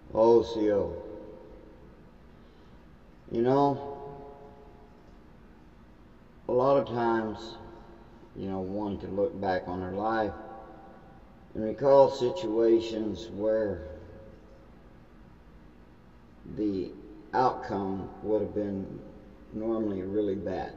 OCO. You know, a lot of times, one can look back on their life and recall situations where the outcome would have been normally really bad.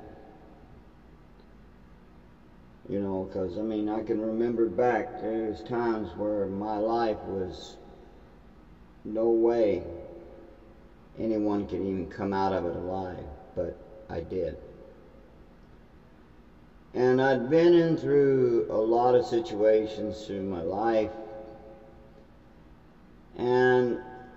Because I can remember back, there's times where my life was no way anyone could even come out of it alive, but I did. And I'd been in through a lot of situations through my life, and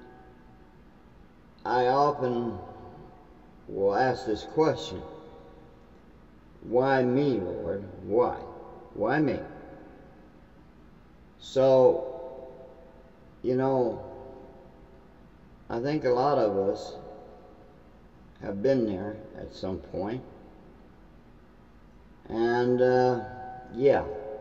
I often will ask this question: why me, Lord? Why? Why me? So, I think a lot of us have been there at some point. And, yeah,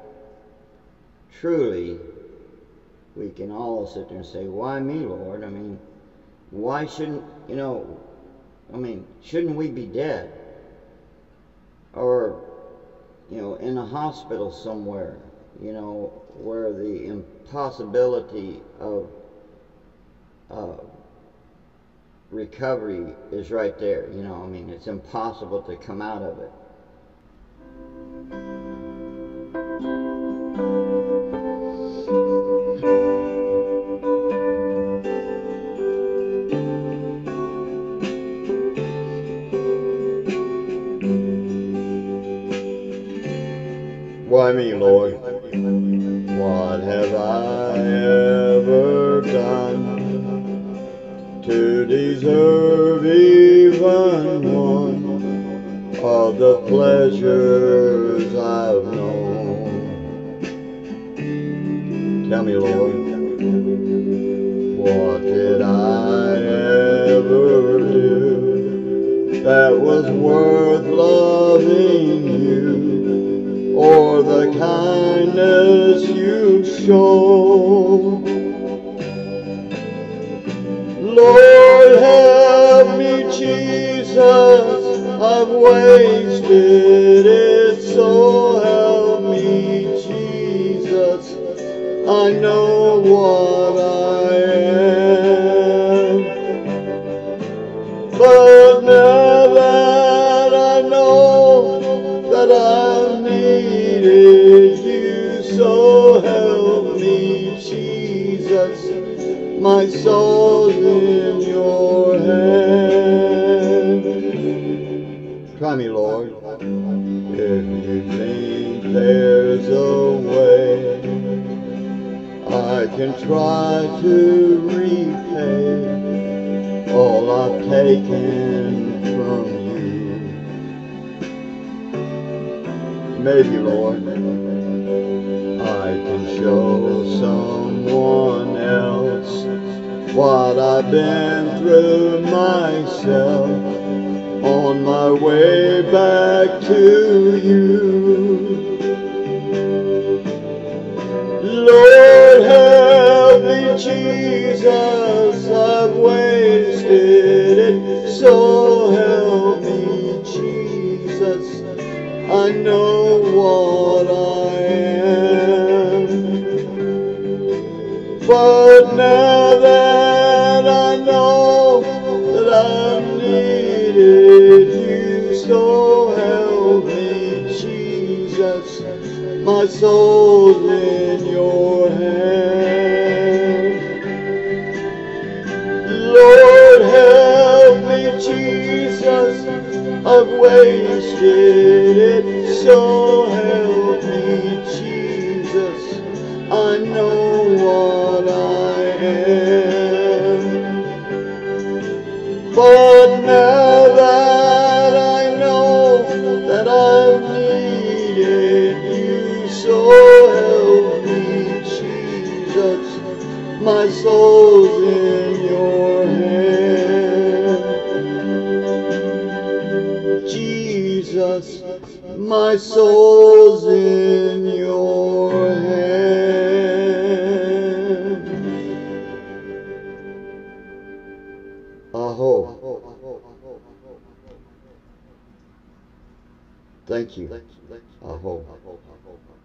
truly, we can all sit there and say, why me, Lord? Why shouldn't, shouldn't we be dead? Or, in a hospital somewhere, where the impossibility of recovery is right there. It's impossible to come out of it. Why me, Lord? What have I ever done to deserve even one of the pleasures I've known? Tell me, Lord, what did I ever do that was worth loving you, or the kindness you've shown? Lord, help me, Jesus, I've wasted it, so help me, Jesus, I know what I am. But now that I know that I've needed you, so help me, Jesus, my soul's in your hand. Try me, Lord, if you think there's a way I can try to repay all I've taken from you. Maybe, Lord, I can show someone else what I've been through myself on my way back to you. Lord, help me, Jesus, I've wasted it, so help me, Jesus, I know what I am. But now that I know that I've needed you, so help me, Jesus, my soul's in your hand. Lord, help me, Jesus, I've wasted it, so help me, Jesus, I know what I am. But now that I know that I've needed you, so help me, Jesus, my soul's in your hand. Jesus, my soul's in your hand. Aho. Thank you. Aho.